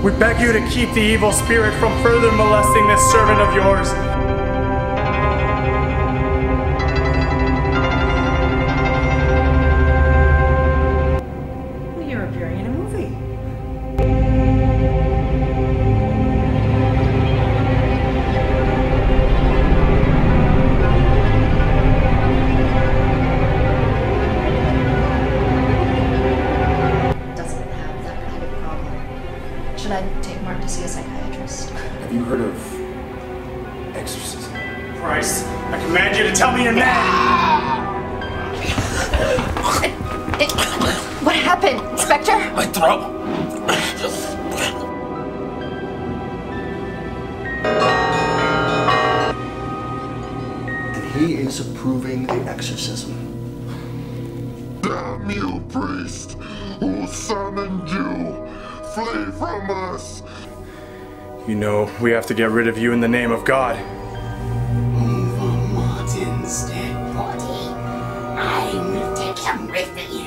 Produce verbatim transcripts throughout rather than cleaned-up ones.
We beg you to keep the evil spirit from further molesting this servant of yours. Well, you're appearing in a movie. Doesn't have that kind of problem. Should I take Mark to see a psychiatrist? Have you heard of exorcism? Christ, I command you to tell me your name! What happened, Inspector? My throat! And he is approving the exorcism. Damn you, priest! Who summoned you? Flee from us! You know, we have to get rid of you in the name of God. Over Martin's dead body. I will take him with me.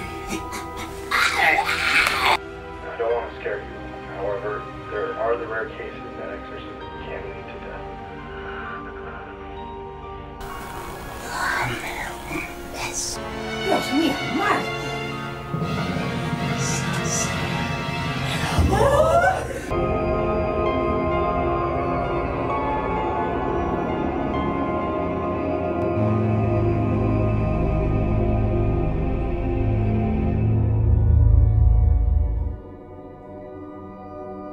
I don't want to scare you. However, there are the rare cases that exorcism can lead to death. Yes. Dios mío, Mark.